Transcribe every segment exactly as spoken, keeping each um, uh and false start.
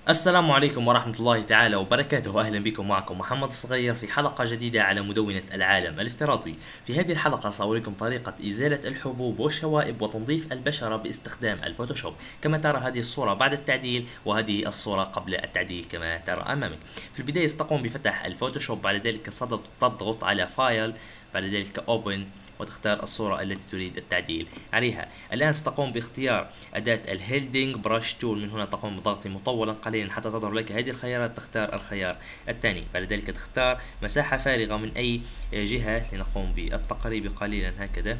السلام عليكم ورحمة الله تعالى وبركاته. أهلا بكم، معكم محمد الصغير في حلقة جديدة على مدونة العالم الافتراضي. في هذه الحلقة سأوريكم طريقة إزالة الحبوب والشوائب وتنظيف البشرة باستخدام الفوتوشوب. كما ترى هذه الصورة بعد التعديل، وهذه الصورة قبل التعديل كما ترى أمامك. في البداية ستقوم بفتح الفوتوشوب، بعد ذلك تضغط على فايل، بعد ذلك اوبن، وتختار الصورة التي تريد التعديل عليها. الآن ستقوم باختيار أداة الهيلدينج براش تول، من هنا تقوم بضغط مطولا قليلا حتى تظهر لك هذه الخيارات، تختار الخيار الثاني. بعد ذلك تختار مساحة فارغة من أي جهة لنقوم بالتقريب قليلا هكذا.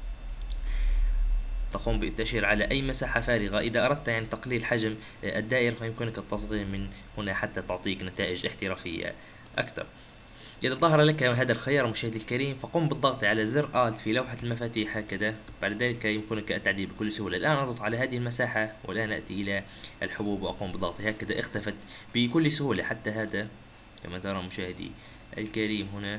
تقوم بالتأشير على أي مساحة فارغة. إذا أردت يعني تقليل حجم الدائرة فيمكنك التصغير من هنا حتى تعطيك نتائج احترافية أكثر. إذا ظهر لك هذا الخيار مشاهدي الكريم، فقم بالضغط على زر آلت في لوحة المفاتيح هكذا. بعد ذلك يمكنك التعديل بكل سهولة. الآن أضغط على هذه المساحة، والآن أتي إلى الحبوب وأقوم بالضغط هكذا. اختفت بكل سهولة حتى هذا كما ترى مشاهدي الكريم. هنا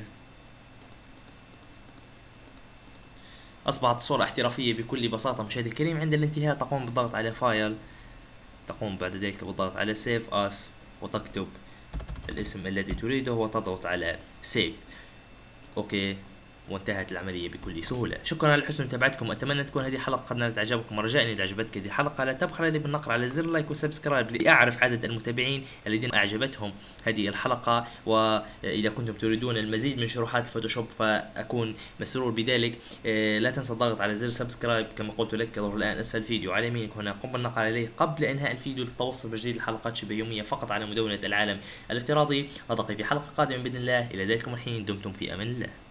أصبحت الصورة احترافية بكل بساطة مشاهدي الكريم. عند الانتهاء تقوم بالضغط على فايل، تقوم بعد ذلك بالضغط على سيف أس، وتكتب الاسم الذي تريده وتضغط على سيف. اوكي، وانتهت العملية بكل سهولة. شكرا لحسن متابعتكم، اتمنى تكون هذه الحلقة قد نالت اعجابكم، ورجاء اذا عجبتك هذه الحلقة لا تبخل لي بالنقر على زر لايك وسبسكرايب لاعرف عدد المتابعين الذين اعجبتهم هذه الحلقة. واذا كنتم تريدون المزيد من شروحات الفوتوشوب فاكون مسرور بذلك. لا تنسى الضغط على زر سبسكرايب كما قلت لك، يظهر الان اسفل الفيديو على يمينك هنا. قم بالنقر عليه قبل انهاء الفيديو للتوصل بجديد الحلقات شبه يومية فقط على مدونة العالم الافتراضي. التقي في حلقة قادمة باذن الله. الى ذلكم الحين دمتم في امان الله.